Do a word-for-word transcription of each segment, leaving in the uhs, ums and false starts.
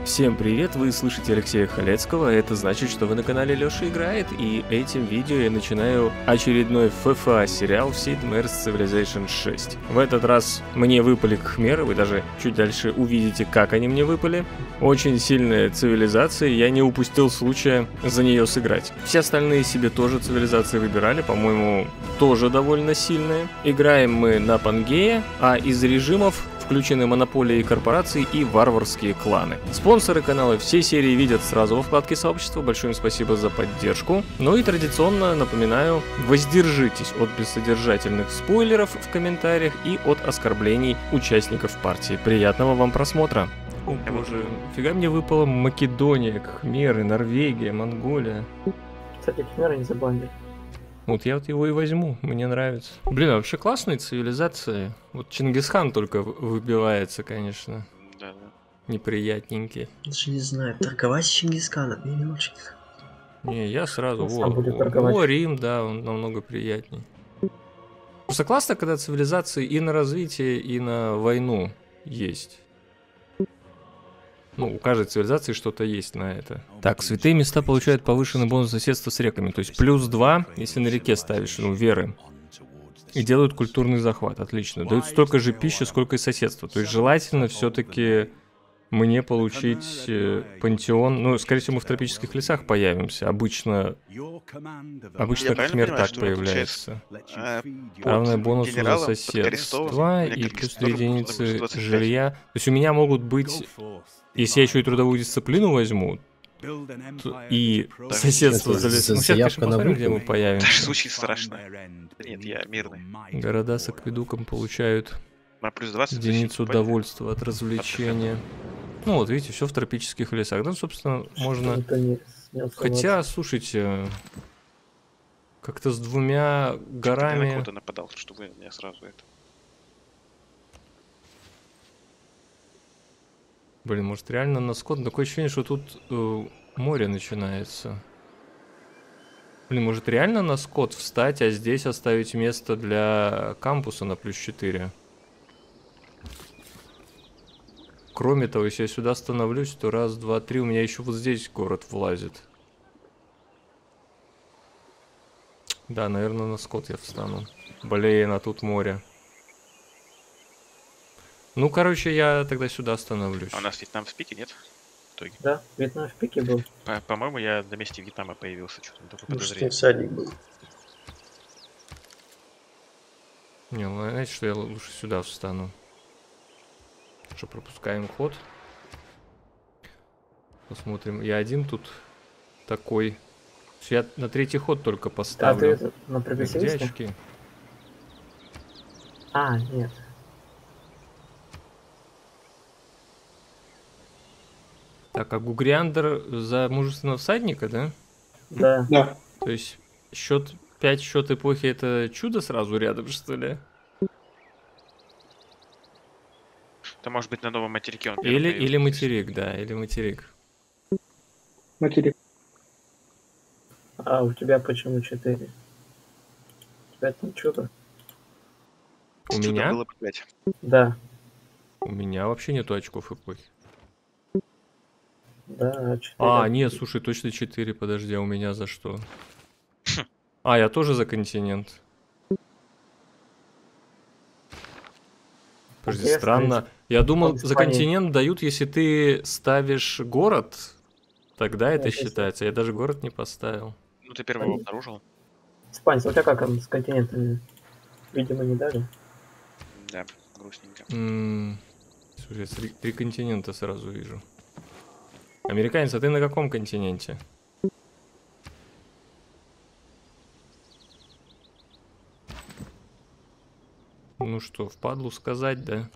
Всем привет, вы слышите Алексея Халецкого, это значит, что вы на канале Лёша Играет, и этим видео я начинаю очередной эф эф а сериал в Sid Meier's Civilization шесть. В этот раз мне выпали Кхмеры, вы даже чуть дальше увидите, как они мне выпали. Очень сильная цивилизация, я не упустил случая за нее сыграть. Все остальные себе тоже цивилизации выбирали, по-моему, тоже довольно сильные. Играем мы на Пангее, а из режимов включены монополии корпораций и варварские кланы. Спонсоры канала все серии видят сразу во вкладке сообщества, большое им спасибо за поддержку. Ну и традиционно напоминаю, воздержитесь от бессодержательных спойлеров в комментариях и от оскорблений участников партии. Приятного вам просмотра! О боже, фига мне выпала Македония, Кхмеры, Норвегия, Монголия. Кстати, Кхмеры не забанили. Вот я вот его и возьму, мне нравится. Блин, а вообще классные цивилизации. Вот Чингисхан только выбивается, конечно. Да, да. Неприятненький. Даже не знаю, торговать с Чингисханом мне не очень. Не, я сразу, Он во, о, о, Рим, да, он намного приятней. Просто классно, когда цивилизации и на развитие, и на войну есть. Ну, у каждой цивилизации что-то есть на это. Так, святые места получают повышенный бонус соседства с реками. То есть плюс два, если на реке ставишь, ну, веры. И делают культурный захват. Отлично. Дают столько же пищи, сколько и соседства. То есть желательно все-таки мне получить э, пантеон. Ну, скорее всего, мы в тропических лесах появимся. Обычно... Обычно Кхмер так появляется. А, Равное бонусу за соседство и плюс две единицы жилья. То есть у меня могут быть... Если я еще и трудовую дисциплину возьму, и Да, соседство за лесом. Ну, сейчас, конечно, посмотрим, где мы Даже появимся. звучит страшно. Нет, я мирный. Города с акведуком получают На плюс двадцать единицу тысяч, довольства от развлечения. Ну вот, видите, все в тропических лесах. Да, собственно, можно... Никто не, не Хотя, слушайте, как-то с двумя Ты на горами... кого-то нападал, что вы меня сразу это... Блин, может реально на скот? Такое ощущение, что тут э, море начинается. Блин, может реально на скот встать, а здесь оставить место для кампуса на плюс четыре? Кроме того, если я сюда становлюсь, то раз, два, три, у меня еще вот здесь город влазит. Да, наверное, на скот я встану. Блин, а тут море. Ну, короче, я тогда сюда становлюсь. А у нас Вьетнам в пике, нет? В итоге. Да, Вьетнам в пике был. По- По-моему, я на месте Вьетнама появился. Что-то такое Может, подозрение. всадник был. Не, ну, знаете, что я лучше сюда встану. Что, пропускаем ход. Посмотрим. Я один тут такой. Я на третий ход только А ты поставлю. это, на Где прогрессивисте? очки? А, нет. Так, а Гугриандр за мужественного всадника, да? Да. Да. То есть счет пять, счет эпохи — это чудо сразу рядом, что ли? Это может быть на новом материке он первый Или, появился. или материк, да, или материк. Материк. А у тебя почему четыре? У тебя там чудо? У Чудо меня? было бы пять. Да. У меня вообще нету очков эпохи. Да, четыре. А, нет, слушай, точно четыре, подожди, а у меня за что? А, я тоже за континент. Подожди, Интересно, странно. Я думал, в за Испании- континент дают, если ты ставишь город, тогда это Нет, если- считается. Я даже город не поставил. Ну, ты первого обнаружил. Испанец, у тебя как он с континентами? Видимо, не дали. Да, грустненько. М, Слушай, я три, три континента сразу вижу. Американец, а ты на каком континенте? Ну что, впадлу сказать, да?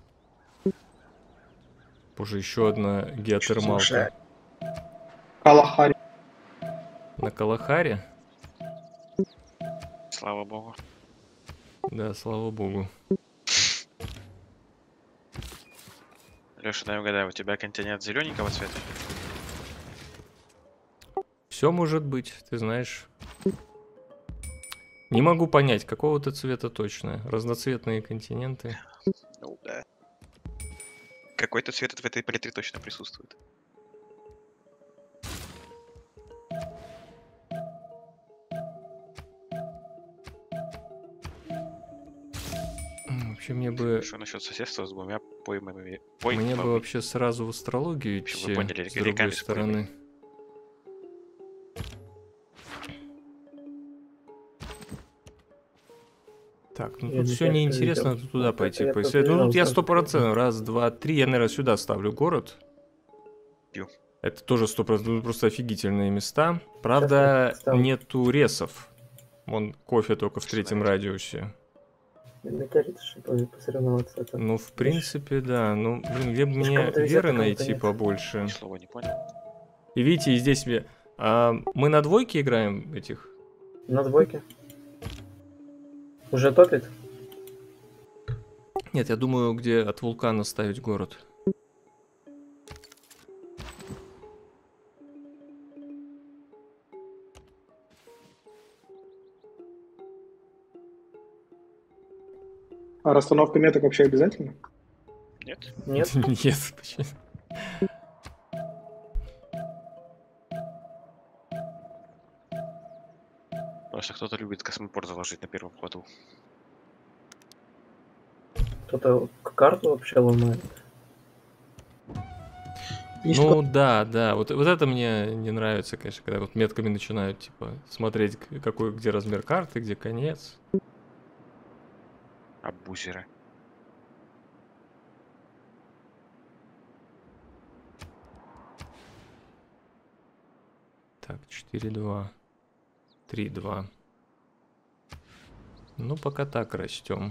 Боже, еще одна геотермалка. Калахари. На Калахаре? Слава богу. Да, слава богу. Леша, дай угадаю, у тебя континент зелененького цвета? Все может быть, ты знаешь. Не могу понять, какого-то цвета точно. Разноцветные континенты. Ну да. Какой-то цвет в этой палитре точно присутствует. Вообще мне бы... Что насчет соседства с двумя поймами? Мне Поймами. бы вообще сразу в астрологию В общем, идти, вы поняли, с другой реками с стороны. Так, ну Я тут не все знаю, что неинтересно, видел. тут туда Вот пойти это я поисследовать. Ну побежал тут я сразу. сто процентов, раз, два, три, я, наверное, сюда ставлю город. Пью. Это тоже сто процентов, просто офигительные места. Правда, Сейчас я ставлю. нету ресов. Вон кофе только в Что третьем найти? радиусе. Метеорит, чтобы посоревноваться. Это. Ну, в принципе, да. Ну, блин, где бы Слушай, мне кому-то везет, веры а кому-то найти нет. побольше? Ни слова не понял. И видите, и здесь мне... а, мы на двойке играем этих? На двойке. Уже топит? Нет, я думаю, где от вулкана ставить город. А расстановка меток вообще обязательно? Нет? Нет? Нет, почему? Просто кто-то любит космопорт заложить на первом ходу. Кто-то карту вообще ломает. Есть Ну да, да, вот, вот это мне не нравится, конечно, когда вот метками начинают, типа, смотреть, к- какой, где размер карты, где конец. Абузеры. Так, четыре два. три два. Ну, пока так растем.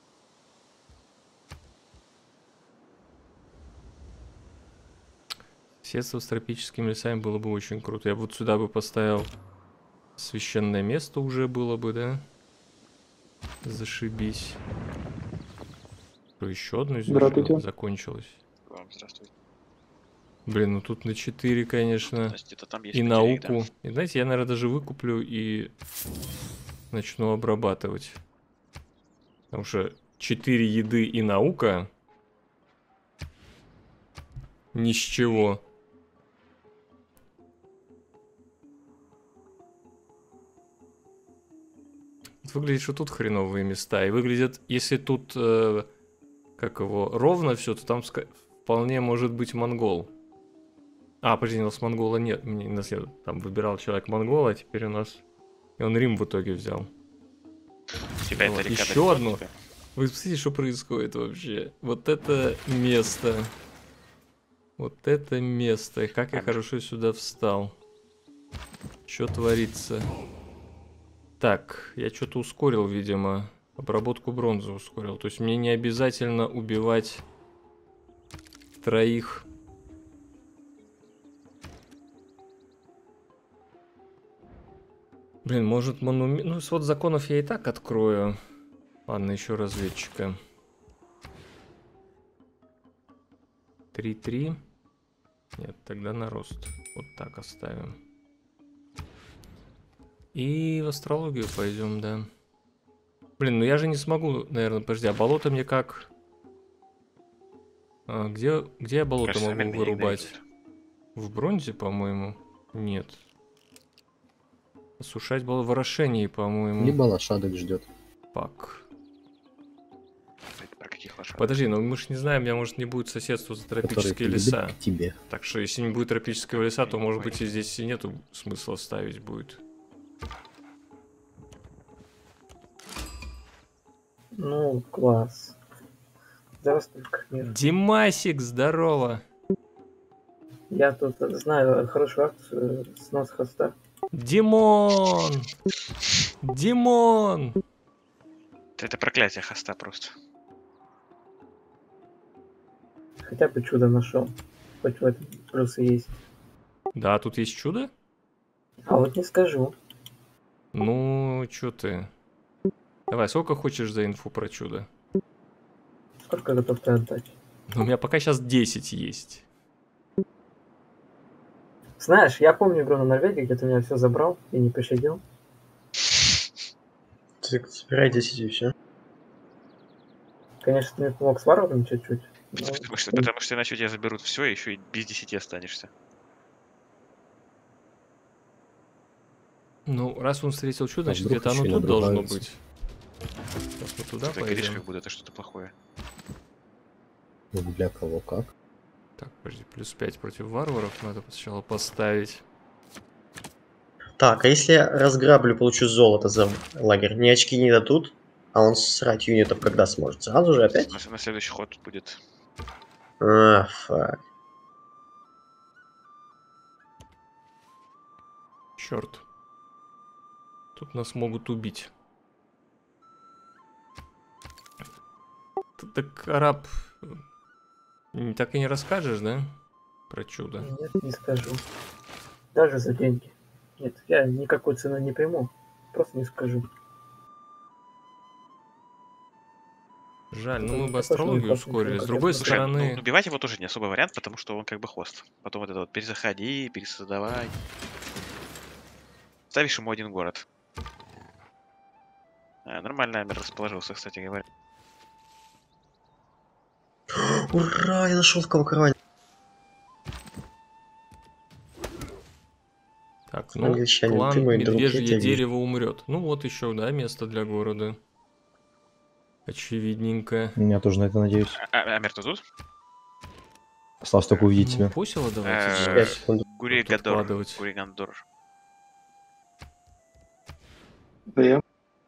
Соседство с тропическими лесами было бы очень круто. Я вот сюда бы поставил священное место уже было бы, да? Зашибись. Что, еще одно здесь Здравствуйте. что-то закончилось? Вам здравствуйте. Блин, ну тут на четыре, конечно. Значит, где-то там есть И материк, да? науку. И знаете, я, наверное, даже выкуплю и начну обрабатывать. Потому что четыре еды и наука ни с чего. Выглядит, что тут хреновые места. И выглядит, если тут, э, как его, ровно все, то там ска- вполне может быть монгол. А, подожди, у нас монгола нет. Мне- у нас я там выбирал человек монгола, а теперь у нас... И он Рим в итоге взял. Тебя Вот, это река еще далеко от одно. тебя. Вы посмотрите, что происходит вообще. Вот это место. Вот это место. И как я Камера. хорошо сюда встал. Что творится? Так, я что-то ускорил, видимо. Обработку бронзы ускорил. То есть мне не обязательно убивать троих. Блин, может монумент... Ну, свод законов я и так открою. Ладно, еще разведчика. три-три. Нет, тогда на рост. Вот так оставим. И в астрологию пойдем, да. Блин, ну я же не смогу, наверное, подожди, а болото мне как? А, где, где я болото Кажется, могу меня вырубать? игнорируют. В бронзе, по-моему? Нет. Осушать было в орошении, по-моему. Либо лошадок ждет. Пак. Это про каких лошадок? Подожди, ну мы ж не знаем, у меня может не будет соседства за Которые тропические придут леса. к тебе. Так что если не будет тропического леса, то может Ой. быть и здесь и нету смысла ставить будет. Ну, класс. Здравствуй, Кахмир. Димасик, здорово! Я тут знаю хорошую акцию снос хоста. Димон! Димон! Это проклятие хоста просто. Хотя бы чудо нашел. Хоть в этом плюсы есть. Да, тут есть чудо? А вот не скажу. Ну, чё ты? Давай, сколько хочешь за инфу про чудо? Сколько готов ты отдать? Ну, у меня пока сейчас десять есть. Знаешь, я помню игру на Норвегии, где ты меня все забрал и не пощадил. Ты собирай десять и все. Конечно, ты мне помог с варваром чуть-чуть. но- Потому что, потому что иначе у тебя заберут все, и еще и без десяти останешься. Ну, раз он встретил чудо, А значит вдруг где-то оно ещё и тут должно надругаются. быть. Сейчас мы туда Ты говоришь, пойдем. как будто это что-то плохое. Ну, для кого как? Так, подожди, плюс пять против варваров надо сначала поставить. Так, а если я разграблю, получу золото за лагерь, мне очки не дадут, а он срать юнитов когда сможет? Сразу же опять? На, на следующий ход будет. А, фак. Черт. Тут нас могут убить. Т- Так, араб, м, так и не расскажешь, да? Про чудо. Нет, не скажу. Даже за деньги. Нет, я никакой цены не приму. Просто не скажу. Жаль, ну Это мы не бы такой, что астрологию не классный ускорили. фильм, С как другой я Слушай, ну, стороны... убивать его тоже не особый вариант, потому что он как бы хост. Потом вот это вот перезаходи, пересоздавай. Ставишь ему один город. А, нормально Амер расположился, кстати говоря. Ура, я нашел в кого караване. Так, ну, Англичанин, клан ты мой друг, я Медвежье тебя вижу. дерево умрет. Ну вот еще, да, место для города. Очевидненько. Я тоже на это надеюсь. А, а- Амер, ты тут? Осталось только увидеть Ну, тебя. посела давайте Э, делать. секунду. Гуригадор. вкладывать. Гуригандор. Да я.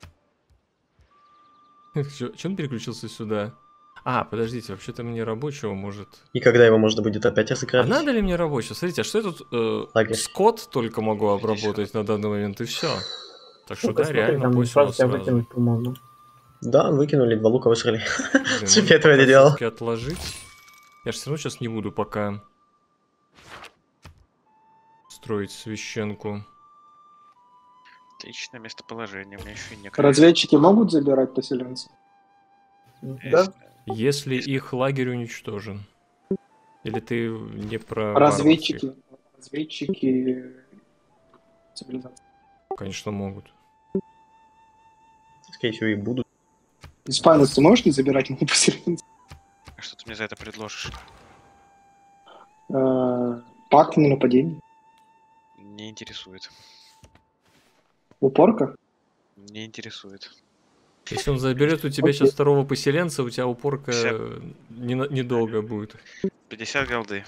Че он переключился сюда? А, подождите, вообще-то мне рабочего может... И когда его можно будет опять А разыграть? надо ли мне рабочего? Смотрите, а что я тут... э, Лагерь. скот только могу обработать на данный момент, и все. Так что Ну-ка, да, смотри, реально там посела сразу тебя сразу. выкинуть, по-моему. Да, выкинули, два лука высрали. Блин, Что может, я этого пока не делал? всё-таки отложить? Я же все равно сейчас не буду пока строить священку. Отличное местоположение. У меня еще и некоторые... Разведчики могут забирать поселенцев? Да? Если их лагерь уничтожен. Или ты не про Разведчики. Разведчики цивилизации. варварских? Конечно, могут. Скорее всего, и будут. Испанец, ты можешь не забирать моего поселенца? А что ты мне за это предложишь? Э, Пакт на нападение. Не интересует. Упорка? Не интересует. Если он заберет у тебя Окей. сейчас второго поселенца, у тебя упорка Пятьдесят. не на- недолго будет. пятьдесят голды.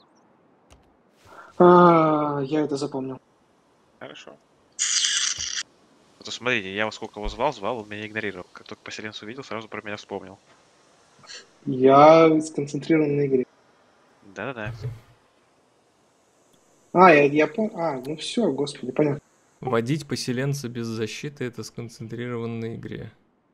А, я это запомнил. Хорошо. Вот смотрите, я его сколько его звал, звал, он меня игнорировал. Как только поселенца увидел, сразу про меня вспомнил. Я сконцентрирован на игре. Да-да-да. А, я, я понял. А, ну все, господи, понятно. Водить поселенца без защиты — это сконцентрированной игре.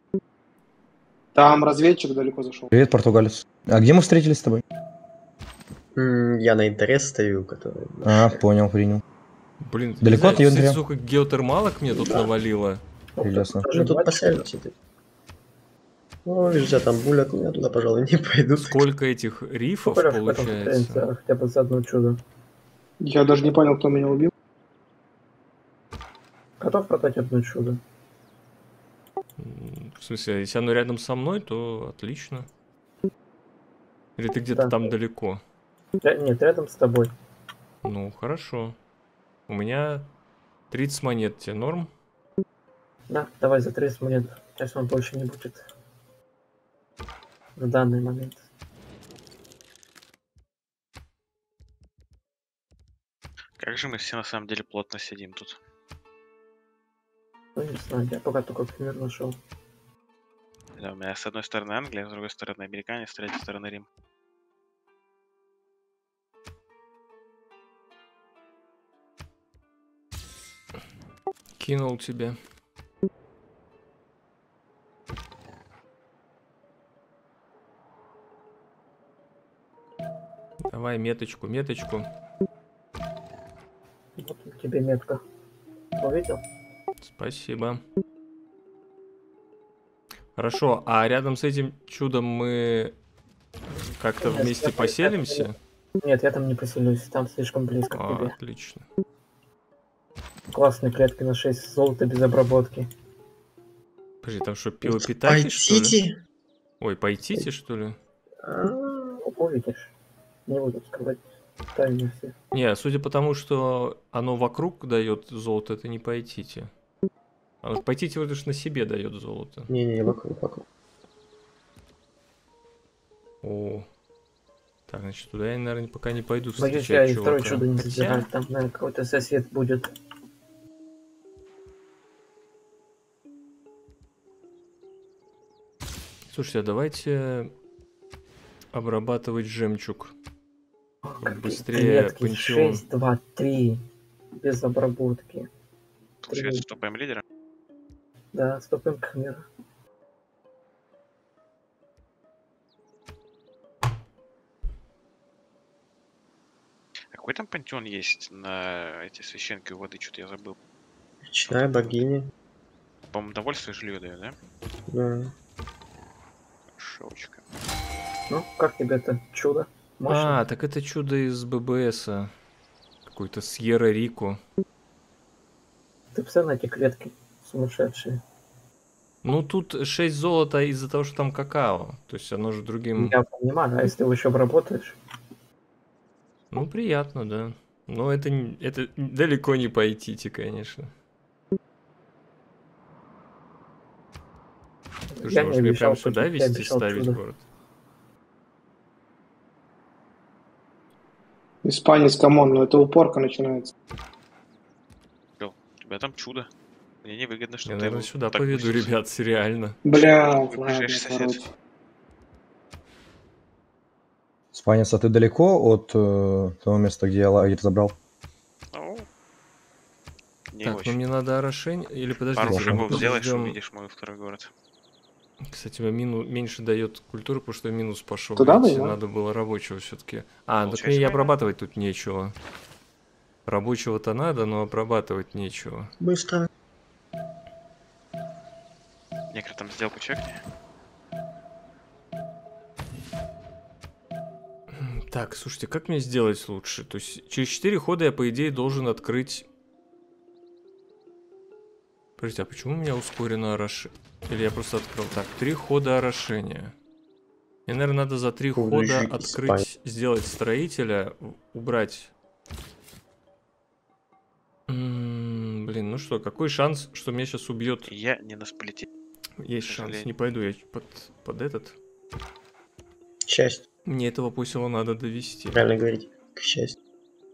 Там разведчик далеко зашел. Привет, португалец. А где мы встретились с тобой? М, Я на интерес стою, который... А, понял, принял. Блин, Далеко от не её знаю, прям? сколько геотермалок мне тут навалило. Прелестно. Тоже тут поселимся. ты. Ой, же там булят, я туда, пожалуй, не пойду. Сколько этих рифов Сколько раз в этом получается? конференции, хотя бы за одно чудо. Я даже не понял, кто меня убил. Готов продать одно чудо? М, В смысле, если оно рядом со мной, то отлично. Или ты где-то Да. там далеко? Ря- Нет, рядом с тобой. Ну, хорошо. У меня тридцать монет, тебе норм? Да, давай за тридцать монет. Сейчас он больше не будет. В данный момент. Как же мы все на самом деле плотно сидим тут. Ну, не знаю, я пока только пример нашел. Да, у меня с одной стороны Англия, с другой стороны американец, с третьей стороны Рим. Кинул тебе. Давай меточку, меточку. Вот тебе метка. Увидел? Спасибо. Хорошо, а рядом с этим чудом мы как-то Нет, вместе я- поселимся? Нет, я там не поселюсь, там слишком близко к А, тебе. отлично. Классные клетки на шесть золота без обработки. Подожди, там что, пилопитаки, что ли? Пойдите. Ой, пойдите, что ли? А, увидишь. Не буду скрывать тайны все. Не, судя по тому, что оно вокруг дает золото, это не пойдите. А вот пойти всего лишь на себе дает золото. Не-не, вокруг, вокруг. О. Так, значит, туда я, наверное, пока не пойду Боюсь, встречать я и второе чувака. чудо не Хотя- забираю. Там, наверное, какой-то сосед будет. Слушайте, а давайте обрабатывать жемчуг. Какие Быстрее клетки? пантеон. шесть, два, три. Без обработки. Получается, стопаем лидера. Да, стопим к миру. А какой там пантеон есть на эти священки у воды? Что-то я забыл. Речная богиня. По-моему, довольствие жилье дает, да? Да. Шоучка. Ну, как тебе это чудо? Мощно? А, так это чудо из ББСа. Какой-то Сьерра Рико. Ты посмотри на эти клетки сумасшедшие. Ну, тут шесть золота из-за того, что там какао. То есть оно же другим... Я понимаю, а если ты его еще обработаешь? Ну, приятно, да. Но это, не- это далеко не по Айтите, конечно. Ты что, Я может не мне обещал прям сюда купить, я везти, обещал ставить чудо. город? Испанец, камон, ну это упорка начинается. Чё, у тебя там чудо. Мне невыгодно, что Я, ты наверное, его сюда так поведу, пустишь. ребят, реально. Бля, Вы ладно, ближайший сосед. короче. Спанец, а ты далеко от э, того места, где я лагерь забрал? Ну, не Так, ну очень. мне надо орошение... Или подождите, Пару Ладно. шагов сделаешь, подождем. увидишь мой второй город. Кстати, мину... меньше дает культуры, потому что минус пошел. Туда Видите, бы, да? надо было рабочего все-таки. А, так Получается, мне и война. обрабатывать тут нечего. Рабочего-то надо, но обрабатывать нечего. Быстро. Некро там сделку чекни. Так, слушайте, как мне сделать лучше? То есть через четыре хода я, по идее, должен открыть... Подождите, а почему у меня ускорено орошение? Или я просто открыл? Так, три хода орошения. Мне, наверное, надо за три Буду хода жить открыть, сделать строителя, у- убрать... М, Блин, ну что, какой шанс, что меня сейчас убьет? Я не на сплите. Есть к шанс, сожалению. не пойду я под, под этот. Счастье. Мне этого посела надо довести. Правильно говорить. К счастью.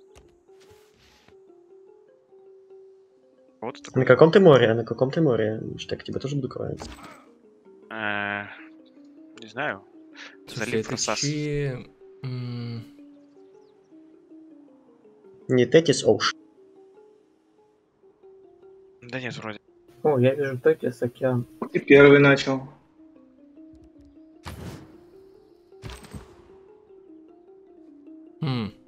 Вот На такой. каком ты море? А на каком ты море? Что я к тебе тоже буду кровать. э, Не знаю. Слушай, Залив это Росас. чи... м, Не Тетис Оуш. Да нет, вроде. О, я вижу Тетис, океан. Ты первый начал. м,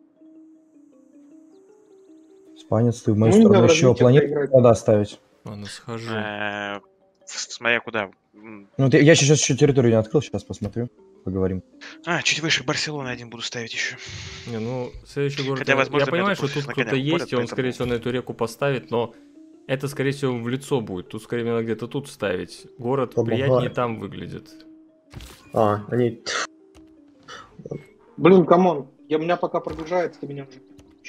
Спанец, ты в мою Ну, не сторону надо еще развитие планируешь проиграть. куда ставить? Ладно, схожу. Э, Смотря куда. М, Ну, ты- я сейчас еще территорию не открыл, сейчас посмотрю, поговорим. А, чуть выше Барселоны один буду ставить еще. Не, ну, следующий город... Хотя, я- возможно, я понимаю, меня что тут тут на кто-то конях есть, упорят, и он, поэтому- скорее всего, на эту реку поставит, но это, скорее всего, в лицо будет. Тут, скорее, мне надо где-то тут ставить. Город Оба приятнее город. там выглядит. А, они... Блин, камон. Я, у меня пока прогружается, ты меня уже...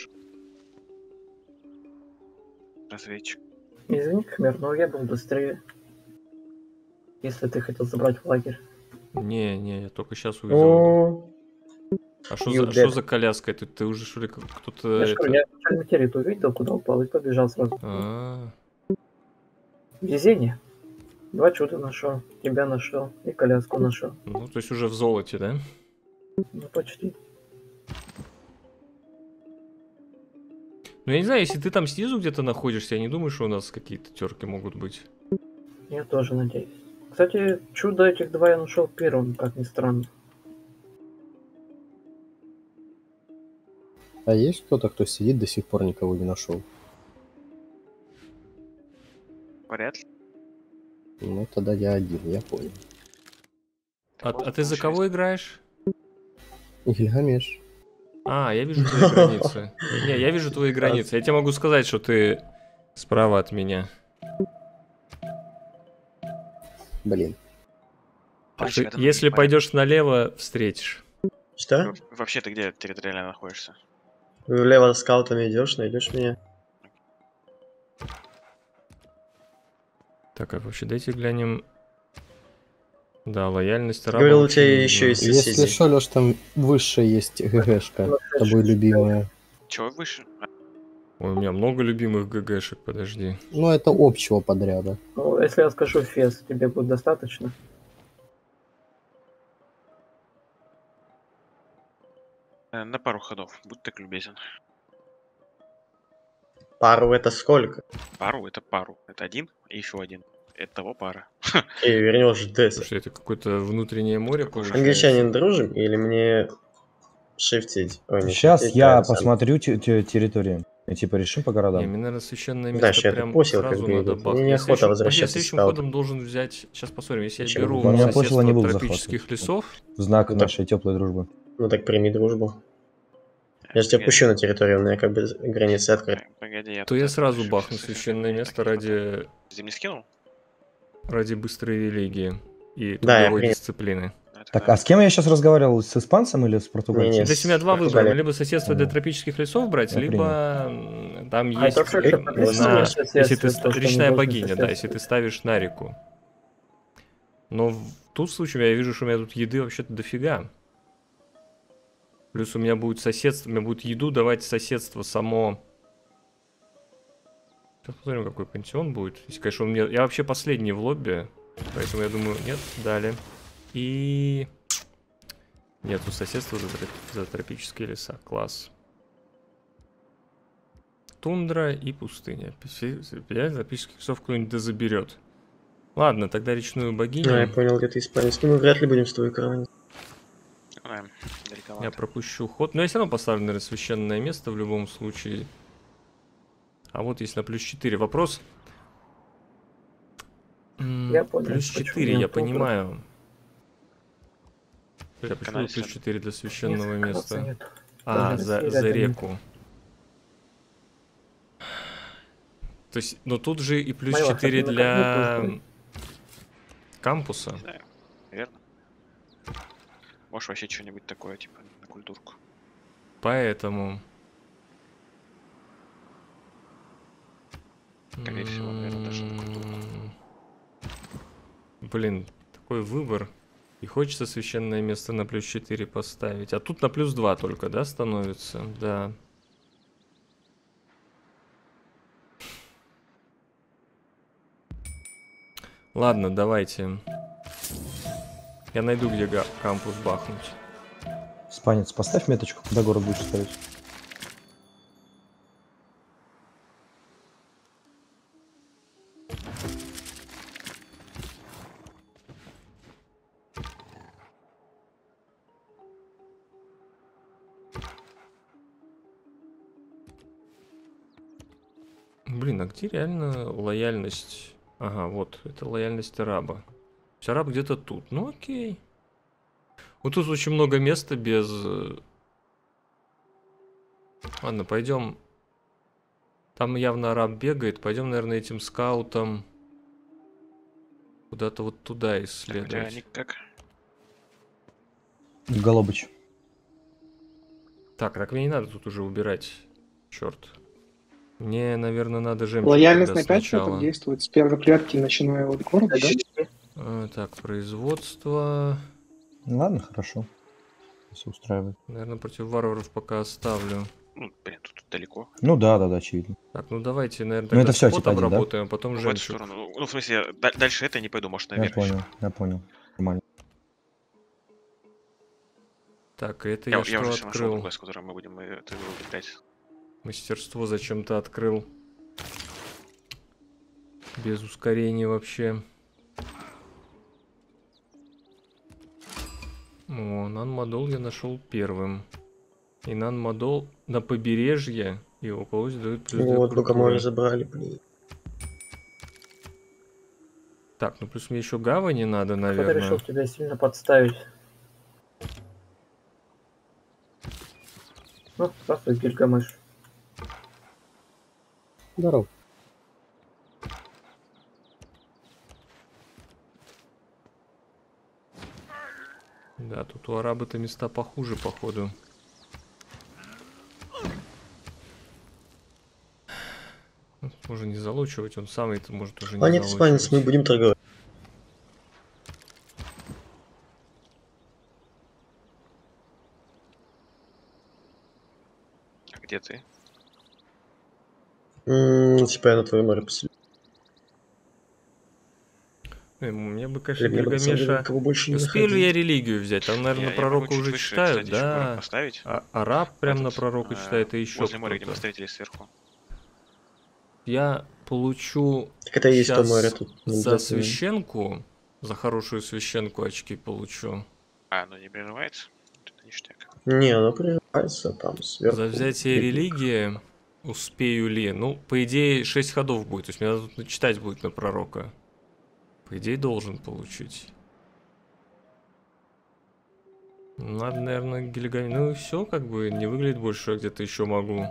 Разведчик. Извини, Хмер, но я был быстрее. Если ты хотел забрать в лагерь. Не, не, я только сейчас увидел. О, А что you за, что dead. за коляска? Ты, ты уже, что ли, как- кто-то... Я же это- говорю, я начальный террит увидел, куда упал, и побежал сразу. А, Везение. Два чуда нашел, тебя нашел и коляску нашел. ну, то есть уже в золоте, да? Ну почти. Ну, я не знаю, если ты там снизу где-то находишься, я не думаю, что у нас какие-то терки могут быть. Я тоже надеюсь. Кстати, чудо этих два я нашел первым, как ни странно. А есть кто-то, кто сидит, до сих пор никого не нашел? Вряд ли. Ну, тогда я один, я понял. А, а ты за кого играешь? Гильгамеш. А, я вижу твои границы. Не, я вижу твои границы. Я тебе могу сказать, что ты справа от меня. Блин. Так Пальчик что это если нужно пойдешь налево, встретишь. Что? понять. Во- Вообще, ты где территориально находишься? Влево скаутами идешь, найдешь меня. Так, а вообще дайте глянем. Да, лояльность раба. Говорил, у вообще тебя не еще знаю. есть Если соседи. что, Лёш, там выше есть ГГшка, тобой любимая. Чего выше? А, Ой, у меня много любимых ГГшек, подожди. Ну, это общего подряда. Ну, если я скажу фес, тебе будет достаточно? э, На пару ходов, будь так любезен. Пару это сколько? Пару это пару. Это один и еще один. Это того пара. И вернешь Десса. Слушай, это какое-то внутреннее море получается. Англичанин дружим или мне шифтить? Ой, не Сейчас шифтить, я а сам- посмотрю те- те- территории. И типа решим по Не, городам. мне, наверное, священное Да, место я прям тут посел, сразу как бы, надо идет. бахнуть. Мне Я неохота следующим- возвращаться я с следующим скаутом. ходом должен взять... Сейчас посмотрим, если Почему? я беру У меня соседство посела не будут тропических захватывать. лесов, В знак Ну, так- нашей теплой дружбы. Ну так прими дружбу. Я же тебя Погоди, пущу на территорию, у меня как бы границы открыты. Погоди, я то тут я это сразу щас- бахну щас- священное место ради, Ты мне скинул? ради быстрой религии и Да, я трудовой принял. дисциплины. Ну, это Так, да. а с кем я сейчас разговаривал? С испанцем или с португальцем? Не-не, Здесь у меня два выбора. Португалия. Либо соседство для Ага. тропических лесов брать, Я либо м, там А есть... это все э, прописано на- в соседстве, Если ты то, что не речная должен богиня, да, если соседствовать? ты ставишь на реку. Но в тут случае я вижу, что у меня тут еды вообще-то дофига. Плюс у меня будет соседство, у меня будет еду давать соседство само. Сейчас посмотрим, какой пансион будет. Если, конечно, он мне... Я вообще последний в лобби, поэтому я думаю, нет, дали. И... Нету соседства за, троп- за тропические леса. Класс. Тундра и пустыня. Пять тропических лесов кто-нибудь да заберет. Ладно, тогда речную богиню. Ну, я понял, где ты испанец. Ну, мы вряд ли будем с тобой караванить. Да, далековато. Я пропущу ход. Но я все равно поставлю, наверное, священное место в любом случае. А вот если на плюс четыре. Вопрос. М, Я понял, Плюс почему четыре, я я попробую. понимаю. Бля, почему Канале плюс сяду. четыре для священного Несколько места? раз нет. А, Даже за, Россия за рядом нет. реку. То есть, но тут же и плюс Моя четыре хатина для как будто кампуса. Не знаю, наверное. Можешь вообще что-нибудь такое, типа, на культурку. Поэтому... Скорее всего, наверное, даже на культурку. М, Блин, такой выбор. И хочется священное место на плюс четыре поставить. А тут на плюс два только, да, становится? Да. Ладно, давайте. Я найду, где га- кампус бахнуть. Испанец, поставь меточку, куда город будешь ставить. Блин, а где реально лояльность? Ага, вот, это лояльность араба. То есть араб где-то тут. Ну окей. Вот тут очень много места без... э, Ладно, пойдем. Там явно араб бегает. Пойдем, наверное, этим скаутом куда-то вот туда Так, исследовать. где они как? Голубыч. Так, так мне не надо тут уже убирать. Черт. Мне, наверное, надо жемчуг Лояльность тогда на пять сначала. метров действует с первой клетки, начиная от города, да? А, так, производство. Ну ладно, хорошо. Если устраивает. Наверное, против варваров пока оставлю. Ну, блин, тут далеко. Ну да, да, да, очевидно. Так, ну давайте, наверное, Ну, тогда это всё, спот типа один, да? обработаем, а потом В эту жемчуг. сторону. Ну, в смысле, да- дальше это я не пойду, может, Я наверх ещё. понял, я понял. Нормально. Так, это Я, я, я уже что все нашел открыл? класс, который мы будем э, это выбирать. Мастерство зачем-то открыл. Без ускорения вообще. О, нан-модол я нашел первым. И нан-модол на побережье и около озера дают плюс две Вот, только мы культуры. уже забрали, блин. Так, ну плюс мне еще гавани надо, Кто-то наверное. решил тебя сильно подставить. Ну, здравствуй, Гильгамеш. Здорово. Да, тут у араба-то места похуже, походу. Можно не залучивать, он самый-то может уже не Спанец, спанец, мы залучивать. будем торговать. А где ты? М, Типа я на твоем море поселю. Э, Мне бы, конечно, Или мне бы, на самом деле, Гильгамеша... никого больше не Успею ли я находить. религию взять? Там, наверное, Я, на я могу пророка чуть уже выше, читают, кстати, еще город да? поставить. А араб прям на Этот, пророка э, читает, и еще возле моря, где мы кто-то. встретились сверху. Я получу Так это и есть то сейчас море тут. не за обязательно. священку, за хорошую священку очки получу. А, оно не прерывается? Это ништяк. Не, оно прерывается там сверху. За взятие ледник. религии успею ли? Ну, по идее, шесть ходов будет. То есть мне надо тут читать будет на пророка. По идее, должен получить. Надо, наверное, Гильгамеш. Ну и все, как бы, не выглядит больше, что я где-то еще могу.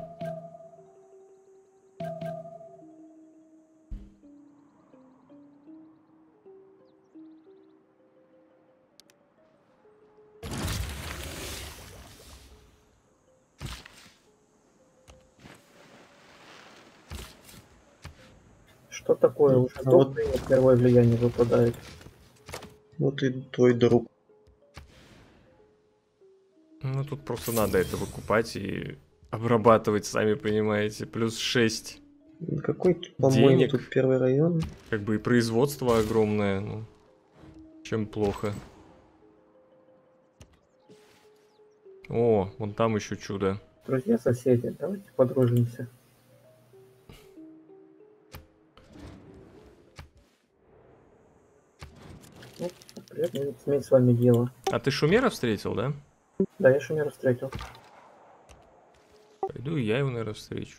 Что такое? Уже А вот- доктор первое влияние выпадает. Вот и твой друг. Ну, тут просто надо это выкупать и обрабатывать, сами понимаете. Плюс шесть. Какой, тут, по-моему, Денег. тут первый район. Как бы и производство огромное. Ну, чем плохо. О, вон там еще чудо. Друзья, соседи, давайте подружимся. Ну, приятно иметь с вами дело. А ты Шумера встретил, да? Да, я Шумера встретил. Пойду и я его, наверное, встречу.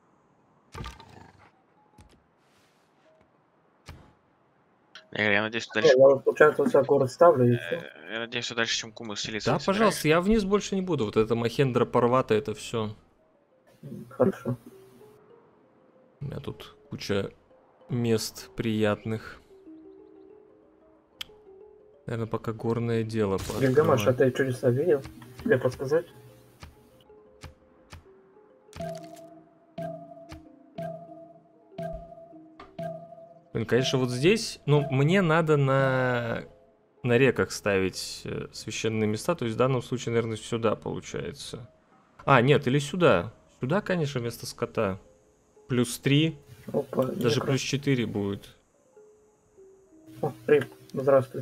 Я, говорю, я надеюсь, что Я, дальше... я вот, получается, у себя город ставлю и все. э, Я надеюсь, что дальше, чем Кумы селиться. Да, не пожалуйста, я вниз больше не буду. Вот это Махендра Парвата, это все. Хорошо. У меня тут куча мест приятных. Наверное, пока горное дело Гильгамеш, а пооткрываю. ты чудеса видел? Тебе подсказать? Блин, конечно, вот здесь, ну, мне надо на, на реках ставить э, священные места, то есть в данном случае, наверное, сюда получается. А, нет, или сюда. Сюда, конечно, вместо скота. Плюс три, Опа, даже некро- плюс четыре будет. О, при... Здравствуй.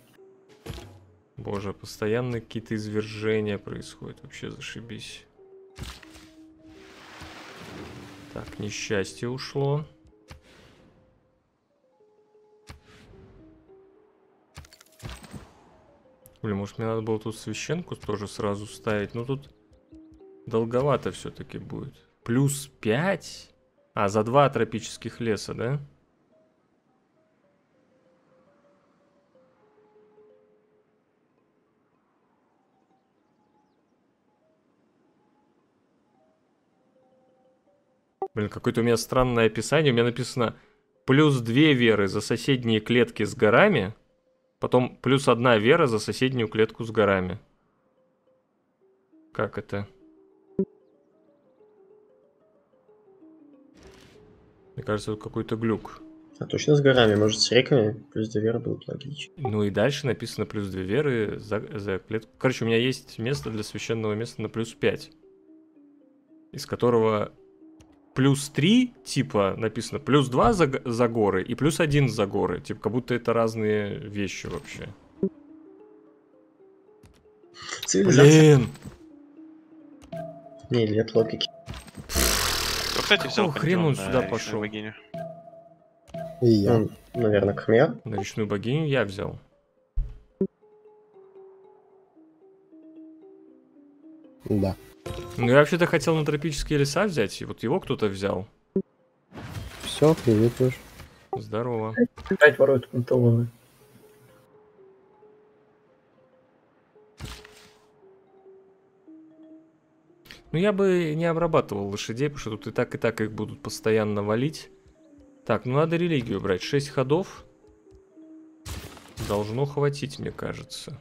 Боже, постоянно какие-то извержения происходят, вообще зашибись. Так, несчастье ушло. Блин, может мне надо было тут священку тоже сразу ставить, но тут долговато все-таки будет. Плюс пять? А, за два тропических леса, да? Блин, какое-то у меня странное описание. У меня написано плюс две веры за соседние клетки с горами, потом плюс одна вера за соседнюю клетку с горами. Как это? Мне кажется, это какой-то глюк. А точно с горами, может с реками? Плюс две веры будет логично. Ну и дальше написано плюс две веры за, за клетку. Короче, у меня есть место для священного места на плюс пять. Из которого плюс три, типа, написано плюс два за, г- за горы и плюс один за горы. Типа, как будто это разные вещи вообще. Цивилизация. Блин! Не, нет логики. Кто, кстати, взял Какого хрена он пантеон сюда на пошел? речную богиню? И я. Ну, наверное, Кхмер. На речную богиню я взял. Да. Ну, я вообще-то хотел на тропические леса взять, и вот его кто-то взял. Все, привет, Леш. Здорово. Опять воруют пантеоны. Ну, я бы не обрабатывал лошадей, потому что тут и так, и так их будут постоянно валить. Так, ну надо религию брать. шесть ходов. Должно хватить, мне кажется.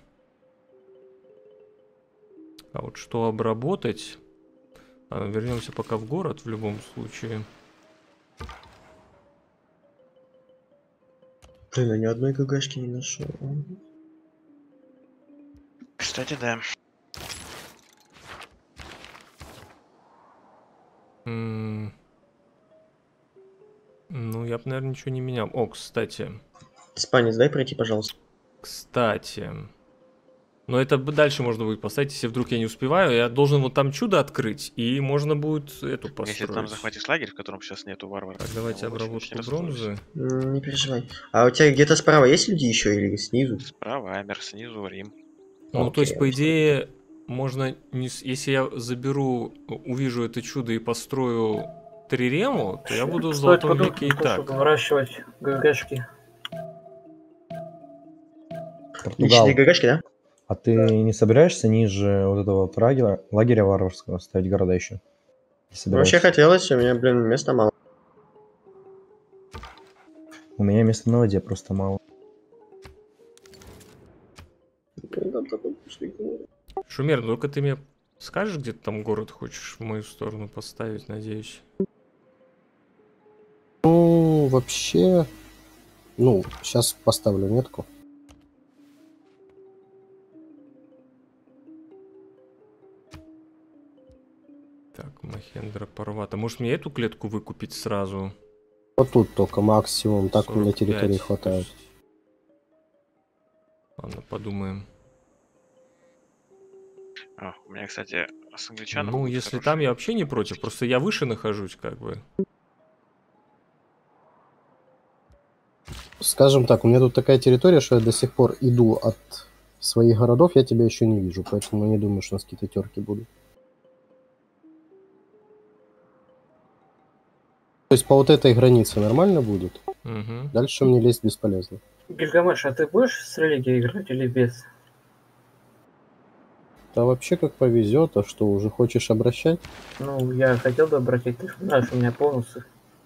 А вот что обработать... А, вернемся пока в город в любом случае. Блин, я ни одной ГГшки не нашел. Кстати, да. М, Ну, я бы, наверное, ничего не менял. О, кстати. Спанец, дай пройти, пожалуйста. Кстати. Но это б- дальше можно будет поставить, если вдруг я не успеваю. Я должен вот там чудо открыть, и можно будет эту Если ты там построить. захватишь лагерь, в котором сейчас нету варвара. Так, давайте я очень- обработку очень расстроюсь. бронзы. М, Не переживай. А у тебя где-то справа есть люди еще или снизу? Справа Амер, снизу Рим. Ну, то Окей, есть, по я идее, можно, не с- если я заберу, увижу это чудо и построю трирему, то я буду в Стоит золотом подумать, веке и так. чтобы выращивать ГГшки. Португал, Личные ГГшки, да? а ты не собираешься ниже вот этого вот лагеря, лагеря варварского ставить города еще? Не Вообще собираешься? хотелось, у меня, блин, места мало. У меня места на воде просто мало. Шумер, ну только ты мне скажешь, где ты там город хочешь в мою сторону поставить, надеюсь. Ну, вообще... Ну, сейчас поставлю метку. Так, Махендра Парвата. Может мне эту клетку выкупить сразу? Вот тут только максимум, так у меня сорок пять, территории то хватает. есть- Ладно, подумаем. А, у меня, кстати, с англичаном. Ну, будет если хороший. там, я вообще не против. Просто я выше нахожусь, как бы. Скажем так, у меня тут такая территория, что я до сих пор иду от своих городов, я тебя еще не вижу, поэтому я не думаю, что у нас какие-то терки будут. То есть по вот этой границе нормально будет? Угу. Дальше мне лезть бесполезно. Гильгамеш, а ты будешь с религией играть или без? Да вообще как повезет, а что, уже хочешь обращать? Ну, я хотел бы обратить, ты же знаешь, у меня бонусы.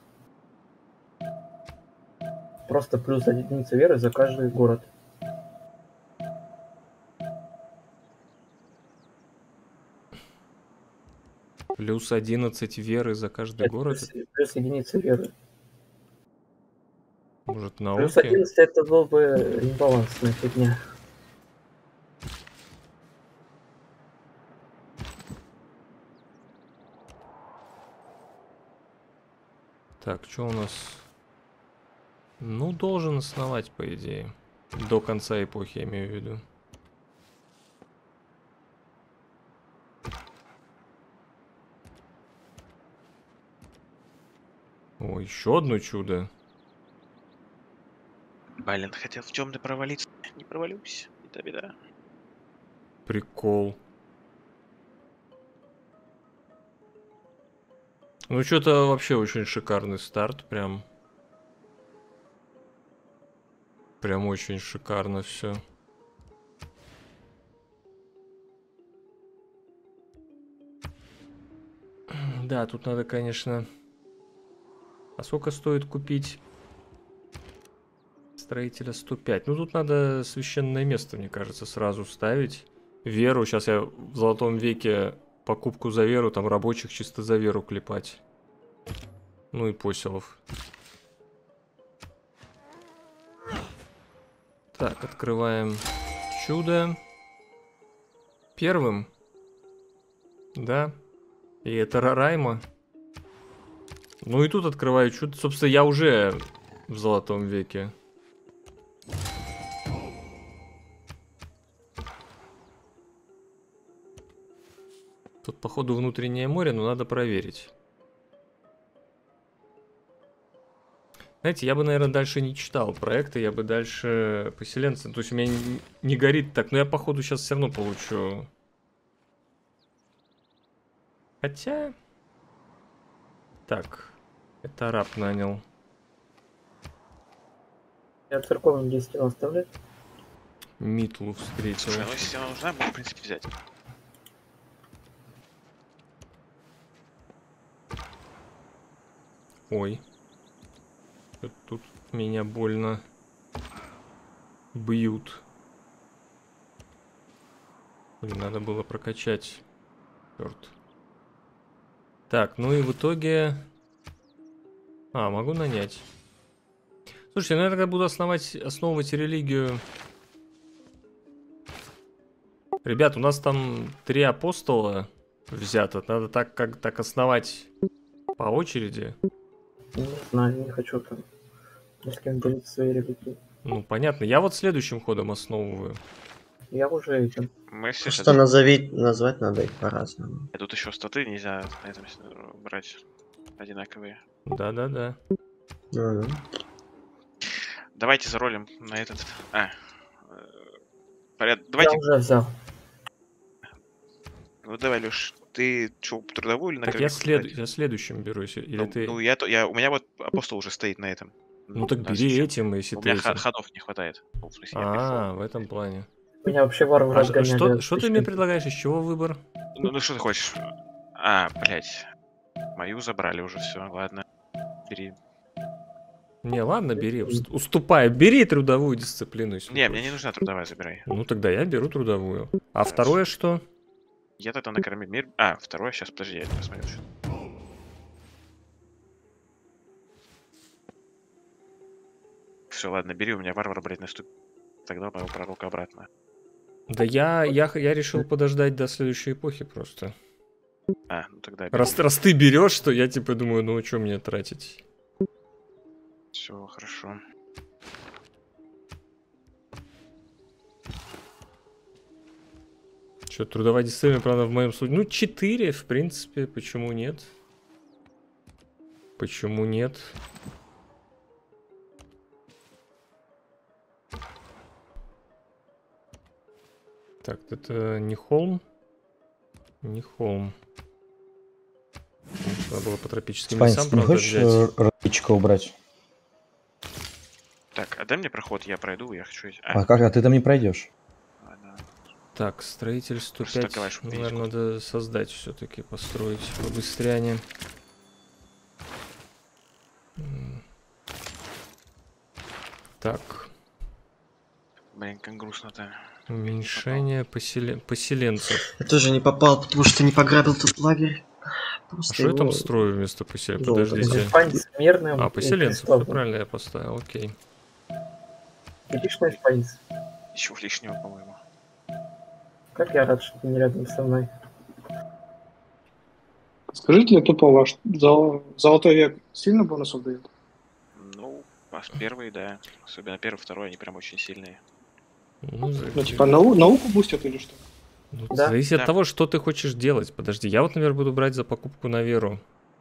Просто плюс единица веры за каждый город. Плюс одиннадцать веры за каждый Нет, город. плюс, плюс единица веры. Может, Плюс науки? одиннадцать это был бы небалансная фигня. Так, что у нас? Ну, должен основать, по идее. До конца эпохи, я имею в виду. О, еще одно чудо. Блин, хотел в темный провалиться. Не провалюсь. Это беда. Прикол. Ну, что-то вообще очень шикарный старт, прям. Прям очень шикарно все. Да, тут надо, конечно... А сколько стоит купить строителя? сто пять. Ну, тут надо священное место, мне кажется, сразу ставить. Веру. Сейчас я в золотом веке покупку за веру, там рабочих чисто за веру клепать. Ну и поселов. Так, открываем чудо. Первым. Да. И это Рарайма. Ну и тут открываю чудо. Собственно, я уже в золотом веке. Тут, походу, внутреннее море, но надо проверить. Знаете, я бы, наверное, дальше не читал проекты, я бы дальше поселенцы. То есть у меня не, не горит так, но я, походу, сейчас все равно получу. Хотя... Так, это араб нанял. Я церковным действием оставлять. Митлу встретил. Слушай, ну если она нужна, можно, в принципе, взять. Ой. Что-то тут меня больно бьют. Блин, надо было прокачать. Черт. Так, ну и в итоге... А, могу нанять. Слушайте, ну я тогда буду основать, основывать религию. Ребят, у нас там три апостола взято. Надо так, как так основать по очереди. Не знаю, не хочу там ни с кем делиться своей религией. Ну, понятно. Я вот следующим ходом основываю. Я уже этим. Мы все Что назови... назвать надо их по-разному. Тут еще статы нельзя на этом брать одинаковые. Да-да-да. Ну, Давайте заролим на этот... А. Поряд... Давайте... Я уже взял. Ну давай, Леш, ты что, трудовую или на Так я, кровельку след... брать? я следующим беру, если... или Ну, ты... ну, я, то- я, у меня вот апостол уже стоит на этом. Ну так у нас бери еще- этим, если У ты меня ха- этим. ходов не хватает. Ну, в смысле, я А, в этом плане. Меня вообще варвары А ш- отгоняли. что, от что ты тысячи. мне предлагаешь? Из чего выбор? пришел. Ну, ну что ты хочешь? А, блядь. Мою забрали уже, все, ладно. Бери. Не, ладно, бери. уст- Уступай. Бери трудовую дисциплину. Если Не, хочешь. мне не нужна трудовая, забирай. Ну тогда я беру трудовую. А Хорошо. второе что? Я тогда накормил мир. А, второе, сейчас, подожди, я это посмотрю. Все, ладно, бери, у меня варвар, блядь, наступит. Тогда моего пророка обратно. Да я, я, х- я решил подождать до следующей эпохи просто. А, ну тогда бери. Раз, раз ты берешь, то я типа думаю, ну что мне тратить? Все, хорошо. Что, трудовая дисциплина, правда, в моем случае... Ну, четыре, в принципе, почему нет? Почему нет? Так, это не холм? Не холм. Надо было по тропическим Спань, лесам, ты не правда, хочешь взять. э, родичка убрать? Так, а дай мне проход, я пройду, я хочу... идти- А, А как? А ты там не пройдешь. ладно. Так, строительство Просто пять. так, Ну, видишь, наверное, надо создать все-таки, построить побыстрее. М. Так, Блин, как грустно-то. уменьшение поселен... поселенцев. Я тоже не попал, потому что не пограбил тут лагерь. А Просто что я там его- строю вместо поселенцев? Золото. Подождите. Испанец мирным. А, и поселенцев, все преступным. правильно я поставил, окей. Типичный испанец. Еще лишнего, по-моему. Как я рад, что ты не рядом со мной. Скажите, тупо ваш зол- золотой век сильно бонусов дает? Ну, пас- первый, да. Особенно первый, второй, они прям очень сильные. Ну, за- Ну, типа нау- науку бустят или что? ну, Да. зависит Да. от того, что ты хочешь делать. Подожди, я вот, например, буду брать за покупку на веру.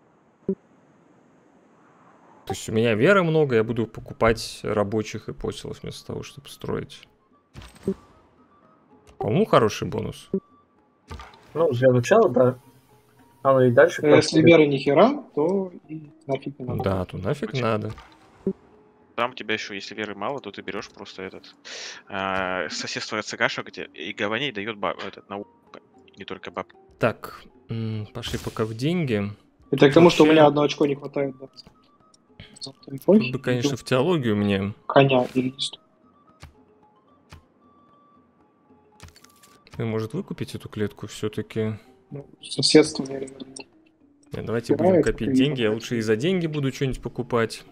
То есть у меня веры много, я буду покупать рабочих и поселов вместо того, чтобы строить. По-моему, хороший бонус. Ну, для начала, да. А ну и дальше. А Если как-то- веры ни хера, то и нафиг не надо. Да, то нафиг Очень. надо. Там у тебя еще, если веры мало, то ты берешь просто этот а, соседство ЦКшек, где и гаваней дает баб, этот, науку, не только баб. Так, м, пошли пока в деньги. Это к тому, что у Вообще- меня одно очко не хватает. Да. Золотой Тут эпохи, бы, конечно, и в теологию мне. коня или лист. Вы, может, выкупить эту клетку все-таки? Ну, соседство, наверное. Нет, давайте Давай, будем это копить ты деньги. Я не лучше и за деньги буду что-нибудь покупать.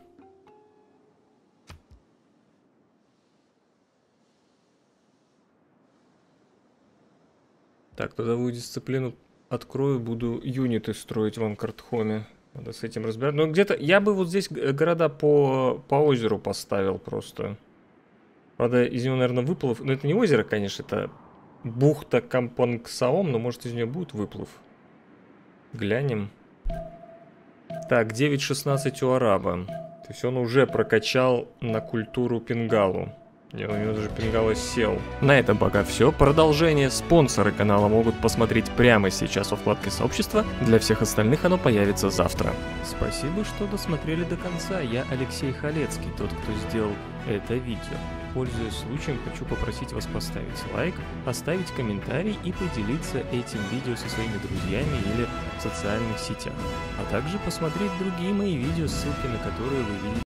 Так, трудовую дисциплину открою, буду юниты строить в Анкартхоме. Надо с этим разбираться. Но где-то я бы вот здесь г- города по, по озеру поставил просто. Правда, из него, наверное, выплыв... Ну, это не озеро, конечно, это бухта Кампонгсаом, но может из нее будет выплыв. Глянем. Так, девять шестнадцать у араба. То есть он уже прокачал на культуру пингалу. И у него даже пингала сел. На этом пока все. Продолжение спонсоры канала могут посмотреть прямо сейчас во вкладке сообщества. Для всех остальных оно появится завтра. Спасибо, что досмотрели до конца. Я Алексей Халецкий, тот, кто сделал это видео. Пользуясь случаем, хочу попросить вас поставить лайк, оставить комментарий и поделиться этим видео со своими друзьями или в социальных сетях. А также посмотреть другие мои видео, ссылки на которые вы видите